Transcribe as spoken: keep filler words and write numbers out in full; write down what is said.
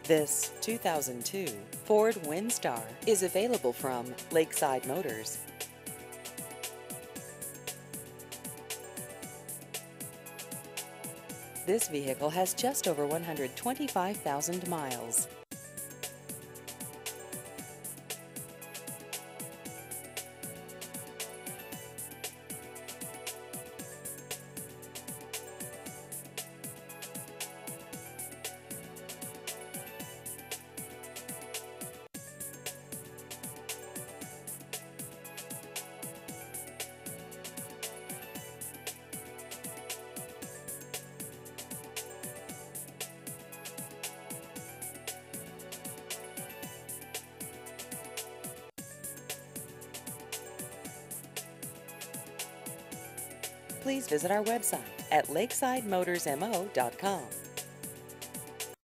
This two thousand two Ford Windstar is available from Lakeside Motors. This vehicle has just over one hundred twenty-five thousand miles. Please visit our website at lakeside motors mo dot com.